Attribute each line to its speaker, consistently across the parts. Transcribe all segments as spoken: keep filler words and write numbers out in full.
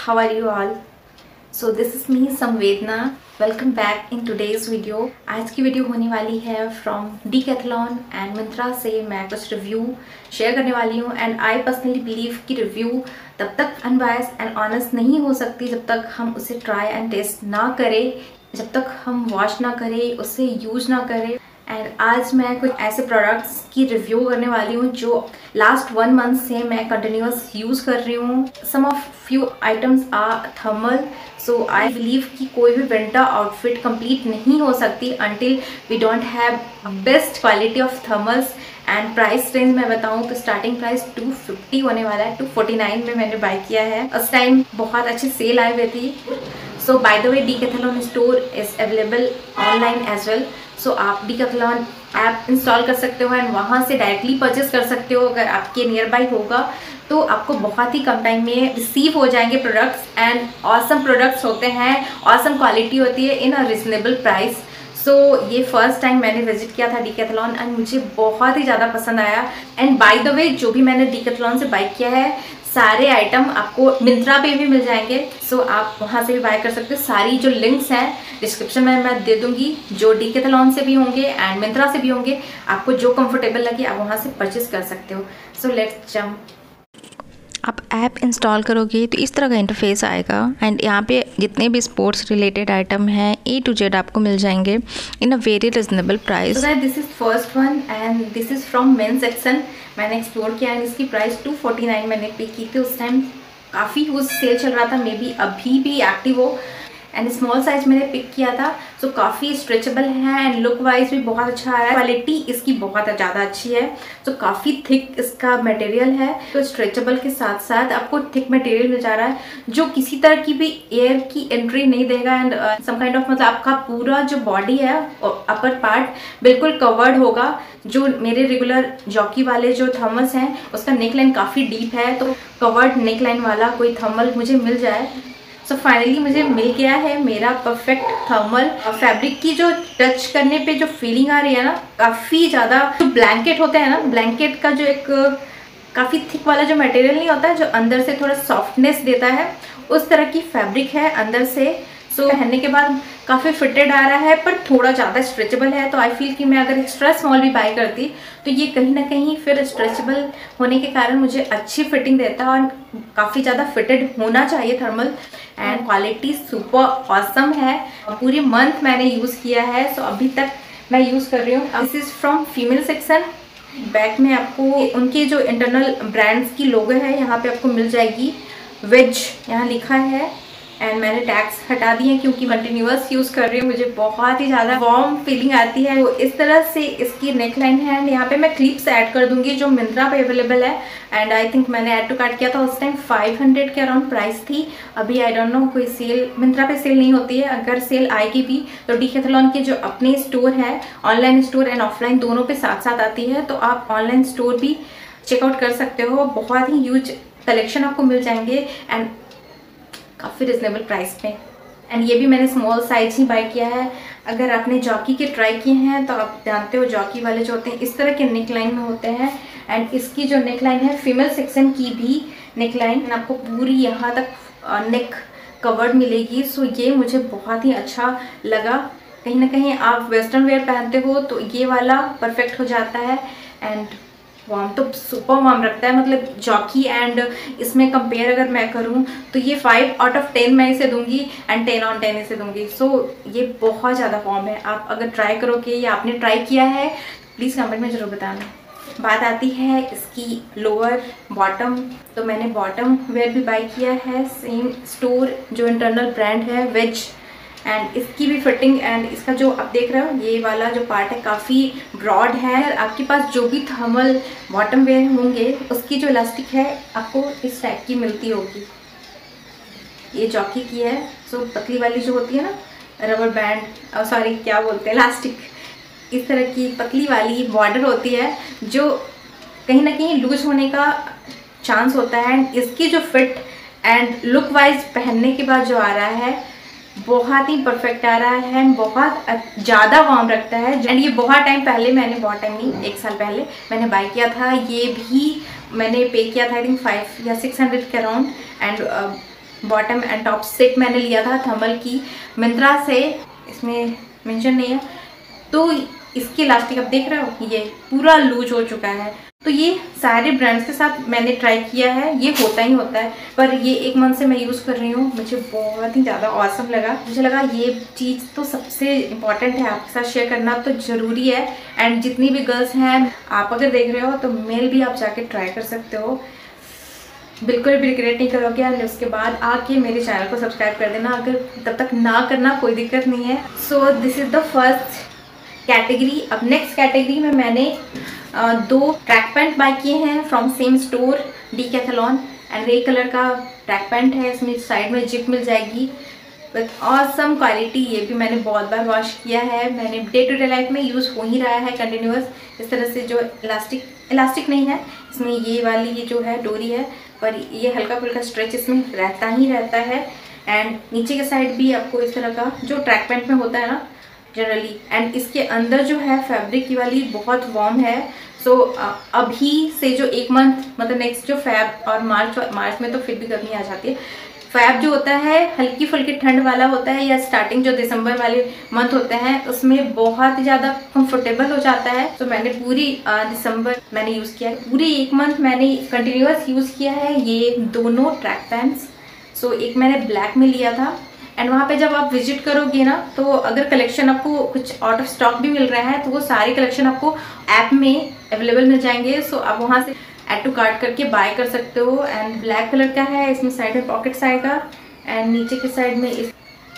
Speaker 1: how are you all? So this is me Samvedna. Welcome back in today's video. आज की video होने वाली है from Decathlon and Myntra से मैं कुछ रिव्यू शेयर करने वाली हूँ एंड आई पर्सनली बिलीव कि रिव्यू तब तक अनबायस्ड एंड ऑनेस्ट नहीं हो सकती जब तक हम उसे ट्राई एंड टेस्ट ना करें, जब तक हम वॉश ना करें, उसे यूज ना करें। एंड आज मैं कुछ ऐसे प्रोडक्ट्स की रिव्यू करने वाली हूँ जो लास्ट वन मंथ से मैं कंटिन्यूअस यूज़ कर रही हूँ। Some of few items are thermal, so I believe कि कोई भी विंटर आउटफिट कंप्लीट नहीं हो सकती until we don't have best quality of thermals. And price range मैं बताऊँ तो स्टार्टिंग प्राइस टू फिफ्टी होने वाला है, टू फोर्टी नाइन में मैंने बाय किया है। उस टाइम बहुत अच्छी सेल आई हुई थी। So by the way Decathlon store is available online as well. So आप Decathlon ऐप इंस्टॉल कर सकते हो एंड वहाँ से डायरेक्टली परचेस कर सकते हो। अगर आपके नियर बाई होगा तो आपको बहुत ही कम टाइम में रिसीव हो जाएंगे प्रोडक्ट्स एंड ऑसम प्रोडक्ट्स होते हैं, ऑसम क्वालिटी होती है in a reasonable price. So so, ये फर्स्ट टाइम मैंने विजिट किया था Decathlon एंड मुझे बहुत ही ज़्यादा पसंद आया। एंड बाय द वे जो भी मैंने Decathlon से बाय किया है सारे आइटम आपको मिंत्रा पे भी मिल जाएंगे। सो so, आप वहाँ से भी बाय कर सकते हो। सारी जो लिंक्स हैं डिस्क्रिप्शन में मैं दे दूँगी, जो Decathlon से भी होंगे एंड मिंत्रा से भी होंगे। आपको जो कंफर्टेबल लगे आप वहाँ से परचेस कर सकते हो। So let's jump.
Speaker 2: आप ऐप इंस्टॉल करोगे तो इस तरह का इंटरफेस आएगा एंड यहाँ पे जितने भी स्पोर्ट्स रिलेटेड आइटम हैं ए टू जेड आपको मिल जाएंगे in a very reasonable price.
Speaker 1: So this is first one and this is from men section. मैंने एक्सप्लोर किया एंड इसकी प्राइस टू फोर्टी नाइन मैंने पे की थी। उस टाइम काफ़ी उस सेल चल रहा था, मे बी अभी भी एक्टिव हो। एंड स्मॉल साइज मैंने पिक किया था। सो so, काफ़ी स्ट्रेचेबल है एंड लुक वाइज भी बहुत अच्छा आ रहा है। क्वालिटी इसकी बहुत ज़्यादा अच्छी है। सो so, काफ़ी थिक इसका मटेरियल है। तो स्ट्रेचेबल के साथ साथ आपको थिक मटेरियल मिल जा रहा है जो किसी तरह की भी एयर की एंट्री नहीं देगा एंड सम काइंड ऑफ मतलब आपका पूरा जो बॉडी है अपर पार्ट बिल्कुल कवर्ड होगा। जो मेरे रेगुलर जॉकी वाले जो थर्मल्स हैं उसका नेक लाइन काफ़ी डीप है, तो कवर्ड नेक लाइन वाला कोई थर्मल मुझे मिल जाए। सो so, फाइनली मुझे मिल गया है मेरा परफेक्ट थर्मल। फैब्रिक की जो टच करने पे जो फीलिंग आ रही है ना, काफ़ी ज़्यादा जो ब्लैंकेट होते हैं ना, ब्लैंकेट का जो एक काफ़ी थिक वाला जो मटेरियल नहीं होता है जो अंदर से थोड़ा सॉफ्टनेस देता है, उस तरह की फैब्रिक है अंदर से। सो so, पहनने के बाद काफ़ी फिटेड आ रहा है पर थोड़ा ज़्यादा स्ट्रेचेबल है। तो आई फील कि मैं अगर एक्स्ट्रा स्मॉल भी बाय करती तो ये कहीं ना कहीं फिर स्ट्रेचेबल होने के कारण मुझे अच्छी फिटिंग देता और काफ़ी ज़्यादा फिटेड होना चाहिए thermal. And quality super awesome है। पूरे मंथ मैंने यूज़ किया है। सो so, अभी तक मैं यूज़ कर रही हूँ। This is from female section. Back में आपको उनके जो इंटरनल ब्रांड्स की लोगो है यहाँ पे आपको मिल जाएगी। वेज यहाँ लिखा है एंड मैंने टैग्स हटा दिए क्योंकि कंटिन्यूअस यूज़ कर रही हूँ, मुझे बहुत ही ज़्यादा वार्म फीलिंग आती है। तो इस तरह से इसकी नेक लाइन है एंड यहाँ पे मैं क्लिप्स ऐड कर दूंगी जो मिंत्रा पे अवेलेबल है। एंड आई थिंक मैंने ऐड टू कार्ट किया था, उस टाइम फाइव हंड्रेड के अराउंड प्राइस थी। अभी आई डोंट नो कोई सेल मिंत्रा पे सेल नहीं होती है। अगर सेल आएगी भी तो Decathlon के जो अपने स्टोर है, ऑनलाइन स्टोर एंड ऑफलाइन दोनों पे साथ साथ आती है, तो आप ऑनलाइन स्टोर भी चेकआउट कर सकते हो। बहुत ही ह्यूज कलेक्शन आपको मिल जाएंगे एंड काफ़ी रिजनेबल प्राइस पे। एंड ये भी मैंने स्मॉल साइज ही बाय किया है। अगर आपने जॉकी के ट्राई किए हैं तो आप जानते हो जॉकी वाले जो होते हैं इस तरह के नेक लाइन में होते हैं एंड इसकी जो नेक लाइन है फीमेल सेक्शन की भी नेक लाइन आपको पूरी यहाँ तक नेक कवर्ड मिलेगी। सो ये मुझे बहुत ही अच्छा लगा। कहीं ना कहीं आप वेस्टर्न वेयर पहनते हो तो ये वाला परफेक्ट हो जाता है एंड वार्म तो सुपर वार्म रखता है। मतलब जॉकी एंड इसमें कंपेयर अगर मैं करूं तो ये फाइव आउट ऑफ टेन मैं इसे दूंगी एंड टेन ऑन टेन इसे दूंगी। सो so, ये बहुत ज़्यादा वार्म है। आप अगर ट्राई करोगे या आपने ट्राई किया है प्लीज़ कमेंट में ज़रूर बताना। बात आती है इसकी लोअर बॉटम। तो मैंने बॉटम वेयर भी बाय किया है, सेम स्टोर जो इंटरनल ब्रांड है वेज। एंड इसकी भी फिटिंग एंड इसका जो आप देख रहे हो ये वाला जो पार्ट है काफ़ी ब्रॉड है। आपके पास जो भी थर्मल बॉटम वेयर होंगे उसकी जो इलास्टिक है आपको इस टाइप की मिलती होगी। ये जॉकी की है। सो पतली वाली जो होती है ना रबर बैंड, सॉरी क्या बोलते हैं इलास्टिक, इस तरह की पतली वाली बॉर्डर होती है जो कहीं ना कहीं लूज होने का चांस होता है। एंड इसकी जो फिट एंड लुक वाइज पहनने के बाद जो आ रहा है बहुत ही परफेक्ट आ रहा है, बहुत ज़्यादा वार्म रखता है। एंड ये बहुत टाइम पहले मैंने बहुत टाइम नहीं एक साल पहले मैंने बाय किया था। ये भी मैंने पे किया था आई थिंक फाइव या सिक्स हंड्रेड के around and bottom and top set मैंने लिया था थर्मल की मिंत्रा से, इसमें मेंशन नहीं है। तो इसकी इलास्टिक आप देख रहे हो ये पूरा लूज हो चुका है। तो ये सारे ब्रांड्स के साथ मैंने ट्राई किया है, ये होता ही होता है, पर ये एक मंथ से मैं यूज़ कर रही हूँ, मुझे बहुत ही ज़्यादा ऑसम लगा। मुझे लगा ये चीज़ तो सबसे इम्पॉर्टेंट है, आपके साथ शेयर करना तो ज़रूरी है। एंड जितनी भी गर्ल्स हैं, आप अगर देख रहे हो तो मेल भी आप जाके ट्राई कर सकते हो, बिल्कुल भी रिग्रेट नहीं करोगे। एंड उसके बाद आके मेरे चैनल को सब्सक्राइब कर देना, अगर तब तक ना करना कोई दिक्कत नहीं है। So this is the first category. अब नेक्स्ट कैटेगरी में मैंने आ, दो ट्रैक पैंट बाय किए हैं from same store Decathlon, and grey colour का ट्रैक पैंट है, इसमें साइड में जिप मिल जाएगी विथ ऑसम क्वालिटी। ये भी मैंने बहुत बार वॉश किया है, मैंने डे टू डे लाइफ में यूज़ हो ही रहा है कंटिन्यूअस। इस तरह से जो इलास्टिक इलास्टिक नहीं है इसमें, ये वाली ये जो है डोरी है, पर ये हल्का फुल्का स्ट्रेच इसमें रहता ही रहता है। एंड नीचे के साइड भी आपको इस तरह का जो ट्रैक पैंट में होता है ना जनरली, एंड इसके अंदर जो है फैब्रिक की वाली बहुत वार्म है। सो so, अभी से जो एक मंथ मतलब नेक्स्ट जो फैब और मार्च मार्च में तो फिर भी गर्मी आ जाती है, फैब जो होता है हल्की फुल्की ठंड वाला होता है, या स्टार्टिंग जो दिसंबर वाले मंथ होते हैं उसमें बहुत ज़्यादा कंफर्टेबल हो जाता है। तो मैंने पूरी दिसंबर मैंने यूज़ किया है, पूरी एक मंथ मैंने कंटिन्यूअस यूज़ किया है ये दोनों ट्रैक पैंट्स। सो एक मैंने ब्लैक में लिया था, एंड वहाँ पे जब आप विजिट करोगे ना, तो अगर कलेक्शन आपको कुछ आउट ऑफ स्टॉक भी मिल रहा है तो वो सारे कलेक्शन आपको ऐप में अवेलेबल मिल जाएंगे। सो आप वहाँ से ऐड टू कार्ट करके बाय कर सकते हो। एंड ब्लैक कलर का है, इसमें साइड में पॉकेट्स आएगा एंड नीचे के साइड में इस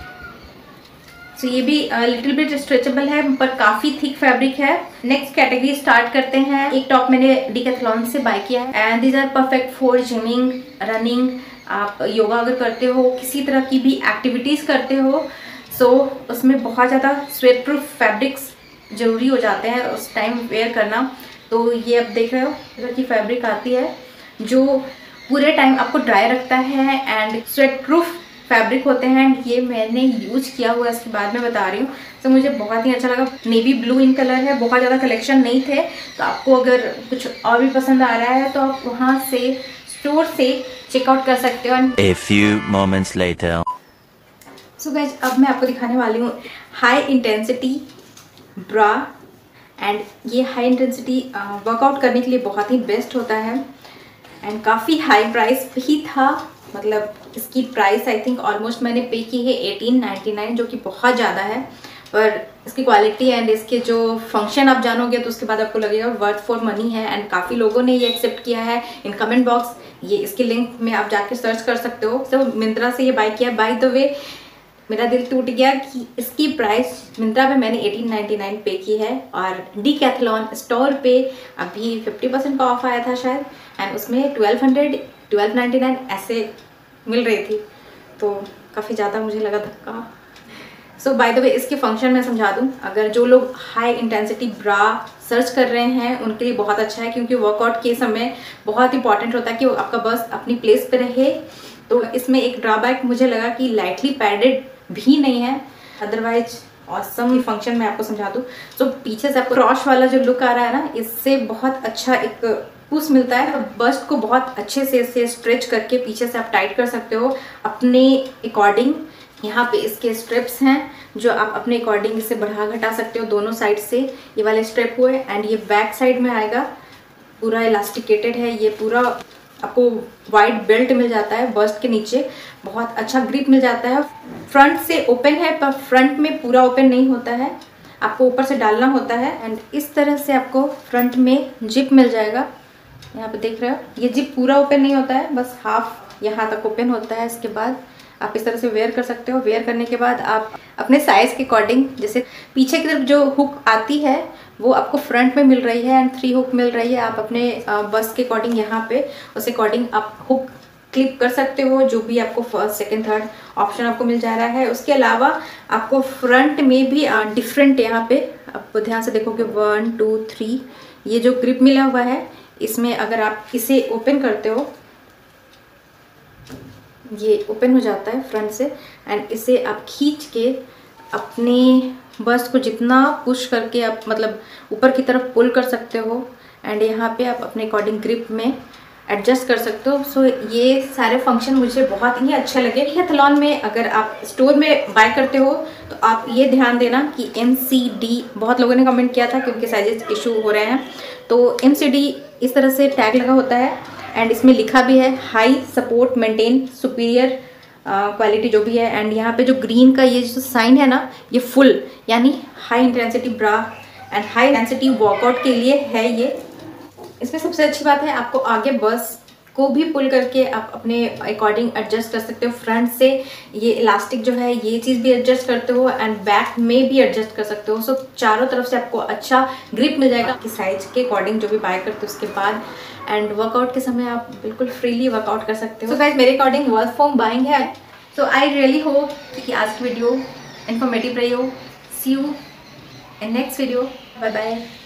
Speaker 1: सो so, ये भी लिटिल बिट स्ट्रेचेबल है पर काफ़ी थिक फैब्रिक है। नेक्स्ट कैटेगरी स्टार्ट करते हैं। एक टॉप मैंने डीकैथलॉन से बाय किया है, and these are perfect for gymming, running, आप योगा अगर करते हो, किसी तरह की भी एक्टिविटीज़ करते हो, सो so, उसमें बहुत ज़्यादा स्वेट प्रूफ फैब्रिक्स ज़रूरी हो जाते हैं उस टाइम वेयर करना। तो ये आप देख रहे हो इस तरह की फैब्रिक आती है जो पूरे टाइम आपको ड्राई रखता है, एंड स्वेट प्रूफ फैब्रिक होते हैं। ये मैंने यूज़ किया हुआ, इसके बाद मैं बता रही हूँ। तो मुझे बहुत ही अच्छा लगा। नेवी ब्लू इन कलर है, बहुत ज़्यादा कलेक्शन नहीं थे, तो आपको अगर कुछ और भी पसंद आ रहा है तो आप वहाँ से स्टोर से चेकआउट कर सकते हो।
Speaker 3: A few moments later.
Speaker 1: So guys अब मैं आपको दिखाने वाली हूँ हाई इंटेंसिटी ब्रा, एंड ये हाई इंटेंसिटी वर्कआउट करने के लिए बहुत ही बेस्ट होता है, एंड काफ़ी हाई प्राइस भी था। मतलब इसकी प्राइस आई थिंक ऑलमोस्ट मैंने पे की है एटीन नाइन्टी नाइन, जो कि बहुत ज़्यादा है, पर इसकी क्वालिटी एंड इसके जो फंक्शन आप जानोगे तो उसके बाद आपको लगेगा वर्थ फॉर मनी है। एंड काफ़ी लोगों ने ये एक्सेप्ट किया है इन कमेंट बॉक्स, ये इसके लिंक में आप जाके सर्च कर सकते हो। तो मिंत्रा से ये बाय किया। बाय द वे मेरा दिल टूट गया कि इसकी प्राइस मिंत्रा पे मैंने एटीन नाइन्टी नाइन पे की है, और डीकैथलॉन स्टोर पे अभी फिफ्टी परसेंट का ऑफ आया था शायद, एंड उसमें twelve hundred twelve ninety nine ऐसे मिल रही थी, तो काफ़ी ज़्यादा मुझे लगा धक्का। सो बाय द वे इसके फंक्शन मैं समझा दूँ, अगर जो लोग हाई इंटेंसिटी ब्रा सर्च कर रहे हैं उनके लिए बहुत अच्छा है, क्योंकि वर्कआउट के समय बहुत इंपॉर्टेंट होता है कि आपका बस अपनी प्लेस पे रहे। तो इसमें एक ड्रॉबैक मुझे लगा कि लाइटली पैडेड भी नहीं है, अदरवाइज ऑसम फंक्शन मैं आपको समझा दूँ। तो पीछे से आपको क्रॉश वाला जो लुक आ रहा है ना, इससे बहुत अच्छा एक पुश मिलता है। बस्ट को बहुत अच्छे से इसे स्ट्रेच करके पीछे से आप टाइट कर सकते हो अपने अकॉर्डिंग। यहाँ पे इसके स्ट्रिप्स हैं जो आप अपने अकॉर्डिंग इसे बढ़ा घटा सकते हो दोनों साइड से। ये वाले स्ट्रिप हुए, एंड ये बैक साइड में आएगा, पूरा इलास्टिकेटेड है। ये पूरा आपको वाइड बेल्ट मिल जाता है बस्ट के नीचे, बहुत अच्छा ग्रिप मिल जाता है। फ्रंट से ओपन है पर फ्रंट में पूरा ओपन नहीं होता है, आपको ऊपर से डालना होता है। एंड इस तरह से आपको फ्रंट में जिप मिल जाएगा, यहाँ पे देख रहे हो। ये जिप पूरा ओपन नहीं होता है, बस हाफ यहाँ तक ओपन होता है। इसके बाद आप इस तरह से वेयर कर सकते हो। वेयर करने के बाद आप अपने साइज़ के अकॉर्डिंग, जैसे पीछे की तरफ जो हुक आती है वो आपको फ्रंट में मिल रही है, एंड थ्री हुक मिल रही है, आप अपने बस के अकॉर्डिंग यहाँ पे उस अकॉर्डिंग आप हुक क्लिप कर सकते हो, जो भी आपको फर्स्ट सेकंड थर्ड ऑप्शन आपको मिल जा रहा है। उसके अलावा आपको फ्रंट में भी डिफरेंट, यहाँ पे आप ध्यान से देखोगे वन टू थ्री, ये जो ग्रिप मिला हुआ है इसमें अगर आप इसे ओपन करते हो, ये ओपन हो जाता है फ्रंट से, एंड इसे आप खींच के अपनी बस्ट को जितना पुश करके आप मतलब ऊपर की तरफ पुल कर सकते हो। एंड यहाँ पे आप अपने अकॉर्डिंग ग्रिप में एडजस्ट कर सकते हो। सो ये सारे फंक्शन मुझे बहुत ही अच्छे लगे। हैथलॉन में अगर आप स्टोर में बाय करते हो तो आप ये ध्यान देना कि एम सी डी, बहुत लोगों ने कमेंट किया था कि उनके साइजेस इशू हो रहे हैं, तो एम सी डी इस तरह से टैग लगा होता है एंड इसमें लिखा भी है high support maintain superior quality जो भी है। एंड यहाँ पे जो ग्रीन का ये जो साइन है ना, ये फुल यानी high intensity bra and high intensity workout के लिए है ये। इसमें सबसे अच्छी बात है आपको आगे बस को भी पुल करके आप अपने अकॉर्डिंग एडजस्ट कर सकते हो। फ्रंट से ये इलास्टिक जो है ये चीज़ भी एडजस्ट करते हो एंड बैक में भी एडजस्ट कर सकते हो। सो चारों तरफ से आपको अच्छा ग्रिप मिल जाएगा कि साइज के अकॉर्डिंग जो भी बाय करते हो उसके बाद। एंड वर्कआउट के समय आप बिल्कुल फ्रीली वर्कआउट कर सकते हो। सो गाइस मेरे अकॉर्डिंग वर्क फ्रॉम बाइंग है। सो आई रियली होप कि आज की वीडियो इन्फॉर्मेटिव रही हो। See you in next video, bye bye.